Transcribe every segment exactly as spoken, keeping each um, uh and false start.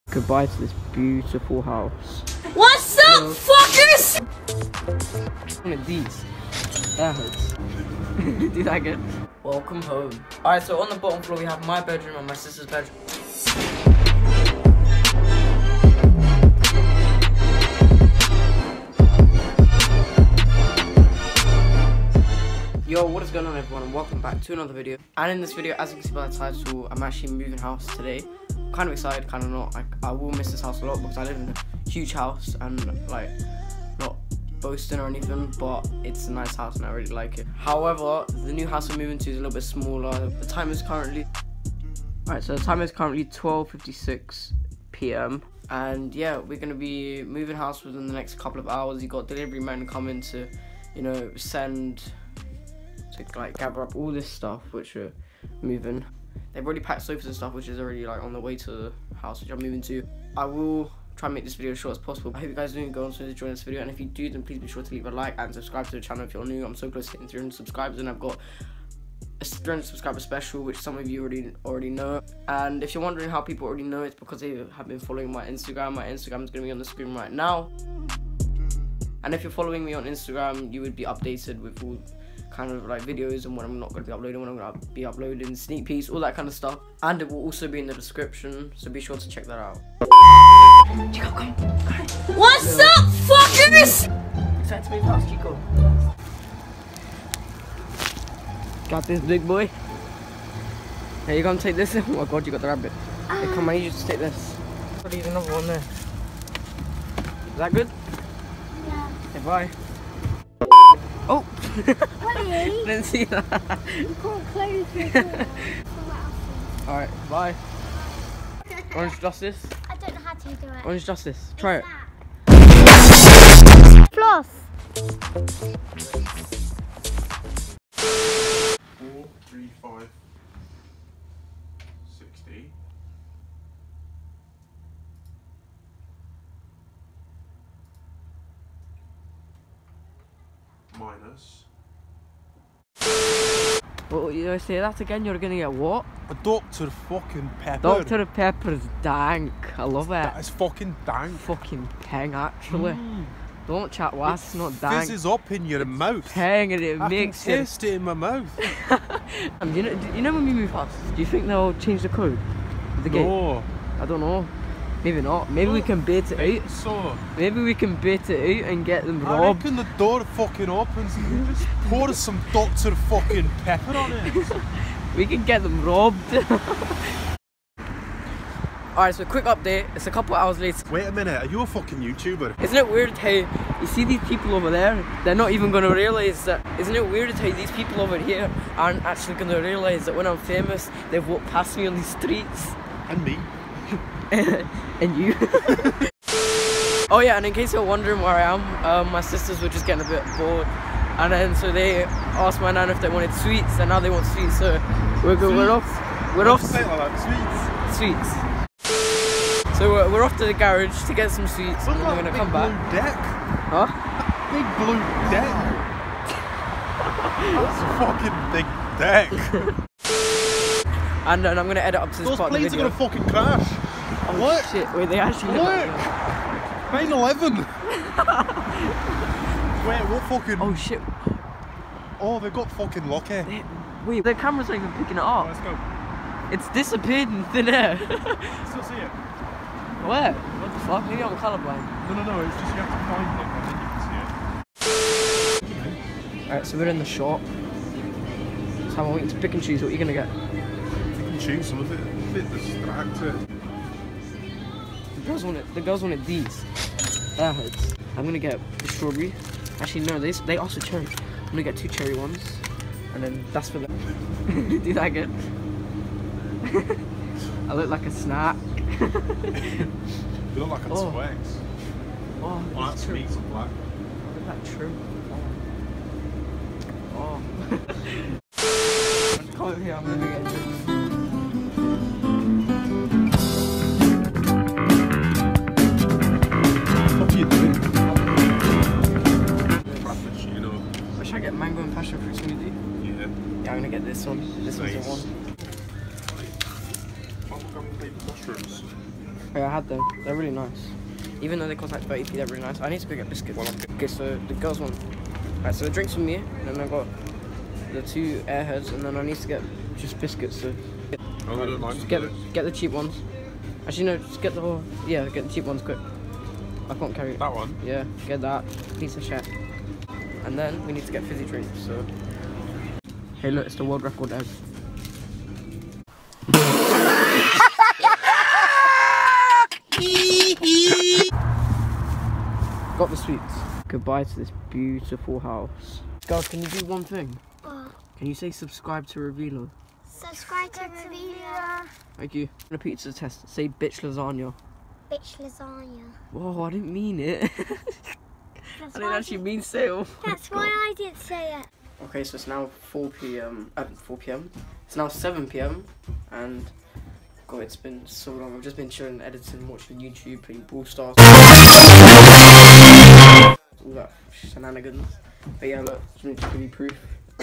Goodbye to this beautiful house. What's up, Hello. fuckers? One of these. That hurts. Do that again. Welcome home. Alright, so on the bottom floor we have my bedroom and my sister's bedroom. Yo, what is going on everyone, and welcome back to another video. And in this video, as you can see by the title, I'm actually moving house today. I'm kind of excited, kind of not. Like, I will miss this house a lot because I live in a huge house and like not boasting or anything, but it's a nice house and I really like it. However, the new house we're moving to is a little bit smaller. The time is currently Alright, so the time is currently twelve fifty-six p m and yeah, we're gonna be moving house within the next couple of hours. You got delivery men coming to, you know, send to like gather up all this stuff which we're moving. They've already packed sofas and stuff which is already like on the way to the house which I'm moving to. I will try and make this video as short as possible. I hope you guys do go on to enjoy this video, and if you do, then please be sure to leave a like and subscribe to the channel if you're new. I'm so close to hitting three hundred subscribers, and I've got a three hundred subscriber special which some of you already already know. And if you're wondering how people already know, it's because they have been following my Instagram. My Instagram is going to be on the screen right now, and if you're following me on Instagram, you would be updated with all kind of like videos and when I'm not going to be uploading, when I'm going to be uploading, sneak peeks, all that kind of stuff. And it will also be in the description, so be sure to check that out. Chico, come, come. What's Hello. up, fuckers? Excited to move house, Chico. Got this, big boy. Hey, you gonna take this? Oh my god, you got the rabbit. Uh, hey, come on, you just take this. There's another one there. Is that good? Yeah. Okay, bye. Oh! Didn't see that. You can't close your door. Alright, bye. Orange Justice. I don't know how to do it. Orange Justice. Try it. Floss. Four, three, five, sixty. Minus. Well, you know, say that again, you're gonna get what? A Doctor fucking Pepper. Doctor Pepper's dank. I love it. That is fucking dank. Fucking peng, actually. Mm. Don't chat was, it not dank. Fizzes up in your it's mouth. Peng, and it I makes can taste it in my mouth. And you know, you know when we move house, do you think they'll change the code? The gate? No. I don't know. Maybe not. Maybe we can bait it out. So. Maybe we can bait it out and get them I robbed. reckon the door fucking opens and you just pour some Doctor fucking Pepper on it. We can get them robbed. Alright, so quick update. It's a couple hours later. Wait a minute, are you a fucking YouTuber? Isn't it weird how you see these people over there? They're not even going to realise that. Isn't it weird how these people over here aren't actually going to realise that when I'm famous, they've walked past me on these streets? And me. And you. Oh yeah, and in case you're wondering where I am, um, my sisters were just getting a bit bored, and then so they asked my nan if they wanted sweets, and now they want sweets. So we're go we're off. We're off. Say it like that. Sweets. Sweets. So we're, we're off to the garage to get some sweets, and then we're gonna come back. Blue deck. Huh? Big blue deck. That's a fucking big deck. And then I'm gonna edit up to this Those part of the video. Those planes are gonna fucking crash. Oh Look. shit! Wait, they actually look. nine eleven. Wait, what fucking? Oh shit! Oh, they got fucking lucky. They, wait, the camera's not even picking it up. Oh, let's go. It's disappeared in thin air. Still see it? Where? What the fuck? Maybe I'm colourblind. No, no, no. It's just you have to find it and then you can see it. Alright, so we're in the shop. So I'm waiting to pick and choose what you're gonna get. You can choose some of it. A bit distracted. The girls wanted, the girls wanted these. That hurts. I'm gonna get the strawberry. Actually, no, they they also cherry. I'm gonna get two cherry ones, and then that's for them. Do that again. I look like a snack. You look like a oh. Twix. Oh, oh that's sweet and black. Is that true? Oh. Come over here, I'm gonna get a drink. What are you doing? Frappuccino. Should I get mango and passion fruit smoothie? Yeah. Yeah, I'm gonna get this one. This nice. one's the one. Mushrooms. Yeah, I had them. them. They're really nice. Even though they cost like thirty p, they're really nice. I need to go get biscuits. Okay, so the girls want. Alright, so the drinks for me, and then I got the two airheads, and then I need to get just biscuits. So oh, I don't mind. Just get get the cheap ones. Actually, no, just get the whole. Yeah, get the cheap ones quick. I can't carry it. That one? Yeah, get that piece of shit. And then we need to get fizzy drinks. So hey, look, it's the world record egg. Got the sweets. Goodbye to this beautiful house. Girls, can you do one thing? What? Can you say subscribe to Revealer? Subscribe to Revealer. Thank you. I'm gonna pizza test. Say bitch lasagna. Bitch lasagna. Whoa, I didn't mean it. That's I didn't actually mean say it. Oh That's God. why I didn't say it. Okay, so it's now four p m Uh, four p m It's now seven p m and God, it's been so long. I've just been chilling, editing, watching YouTube, playing Brawl Stars, all that shenanigans. But yeah, look, just need to give you proof.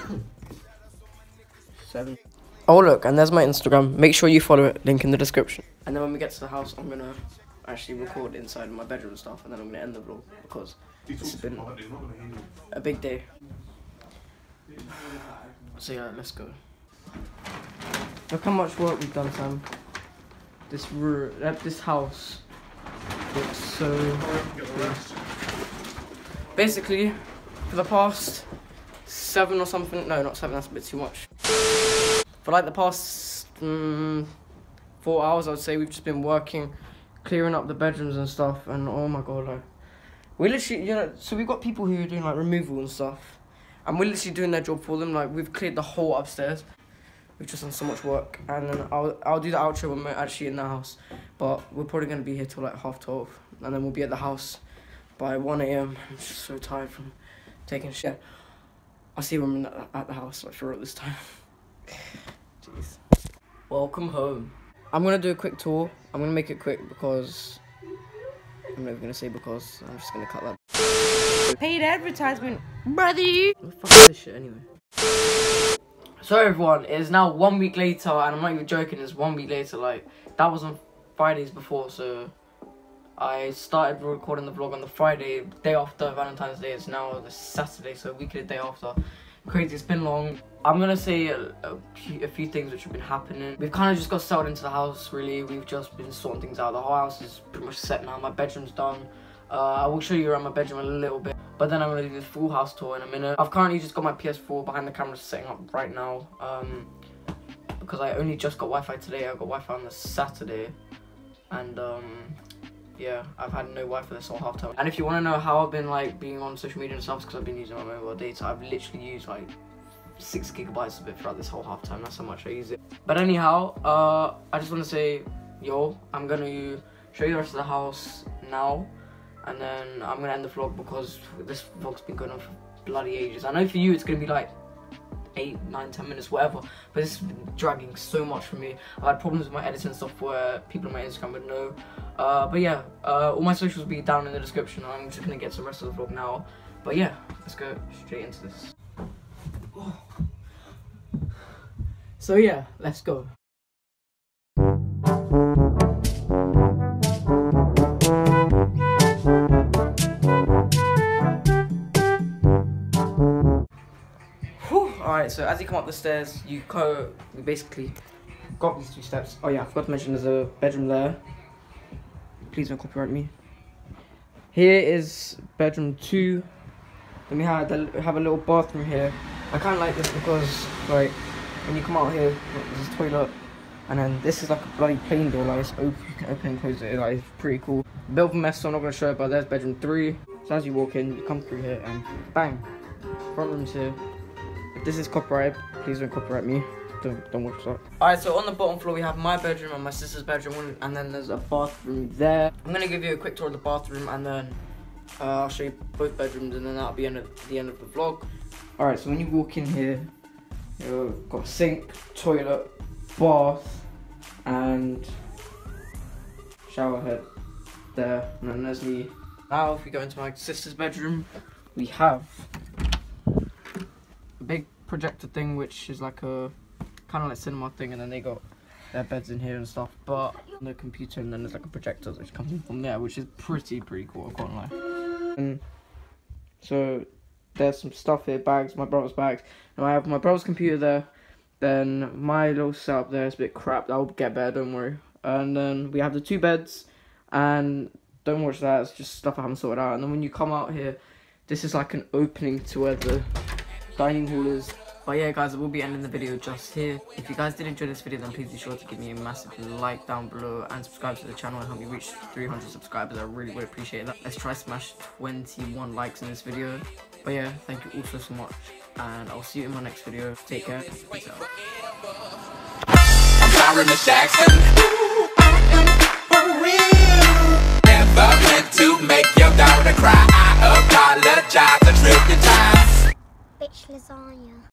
Seven. Oh look, and there's my Instagram. Make sure you follow it. Link in the description. And then when we get to the house, I'm gonna actually record inside my bedroom and stuff, and then I'm gonna end the vlog because it's been a big day. So yeah, let's go. Look how much work we've done, Sam. This room, uh, this house looks so good. Basically, for the past seven or something, no, not seven, that's a bit too much. For like the past um, four hours, I'd say we've just been working, clearing up the bedrooms and stuff, and oh my God, like, we literally, you know, so we've got people who are doing like removal and stuff, and we're literally doing their job for them. Like, we've cleared the whole upstairs. We've just done so much work, and then I'll I'll do the outro when we're actually in the house. But we're probably gonna be here till like half twelve, and then we'll be at the house by one a m I'm just so tired from taking shit. I'll see when we're at the house like for real this time. Jeez. Welcome home. I'm gonna do a quick tour. I'm gonna make it quick because I'm never gonna say because. I'm just gonna cut that. Paid advertisement, brother. What the fuck is this shit anyway? So everyone, it is now one week later, and I'm not even joking, it's one week later. Like, that was on Fridays before, so I started recording the vlog on the Friday, day after Valentine's Day. It's now the Saturday, so a week and a day after. Crazy, it's been long. I'm gonna say a, a, few, a few things which have been happening. We've kind of just got settled into the house, really. We've just been sorting things out. The whole house is pretty much set now. My bedroom's done. Uh, I will show you around my bedroom a little bit, but then I'm going to do the full house tour in a minute. I've currently just got my P S four behind the camera setting up right now, um, because I only just got Wi-Fi today. I got Wi-Fi on the Saturday, and um, yeah, I've had no Wi-Fi this whole half time. And if you want to know how I've been like being on social media and stuff, because I've been using my mobile data, I've literally used like six gigabytes of it throughout this whole half time. That's how much I use it. But anyhow, uh, I just want to say, yo, I'm going to show you the rest of the house now. And then I'm gonna end the vlog because this vlog's been going on for bloody ages. I know for you it's gonna be like eight, nine, ten minutes, whatever, but this has been dragging so much for me. I've had problems with my editing stuff where people on my Instagram would know. Uh, but yeah, uh, all my socials will be down in the description. I'm just gonna get to the rest of the vlog now. But yeah, let's go straight into this. So yeah, let's go. Alright, so as you come up the stairs, you go, we basically got these two steps. Oh yeah, I forgot to mention there's a bedroom there. Please don't copyright me. Here is bedroom two. Then we have, the, have a little bathroom here. I kind of like this because, like, when you come out here, look, there's a toilet. And then this is like a bloody plain door, like it's open, you can open and close it, like it's pretty cool. Bit of a mess, so I'm not going to show it, but there's bedroom three. So as you walk in, you come through here and bang, front room's here. If this is copyright, please don't copyright me. Don't, don't watch that. Alright, so on the bottom floor we have my bedroom and my sister's bedroom, and then there's a bathroom there. I'm gonna give you a quick tour of the bathroom, and then uh, I'll show you both bedrooms, and then that'll be end of, the end of the vlog. Alright, so when you walk in here, you've got a sink, toilet, bath, and shower head there, and then there's me. Now if we go into my sister's bedroom, we have a big projector thing, which is like a kind of like cinema thing, and then they got their beds in here and stuff. But on the computer, and then there's like a projector which comes in from there, which is pretty pretty cool, I can't lie. And so there's some stuff here, bags, my brother's bags. Now I have my brother's computer there, then my little setup there is a bit crap, that'll get better, don't worry. And then we have the two beds, and don't watch that, it's just stuff I haven't sorted out. And then when you come out here, this is like an opening to where the dining hall is. But yeah guys, I will be ending the video just here. If you guys did enjoy this video, then please be sure to give me a massive like down below and subscribe to the channel and help me reach three hundred subscribers. I really would appreciate that. Let's try to smash twenty-one likes in this video. But yeah, thank you all so, so much, and I'll see you in my next video. Take care, peace out. I'm Miss Jackson. Ooh, I am for real. Never meant to make your daughter cry. I apologize a trillion times. Bitch lasagna.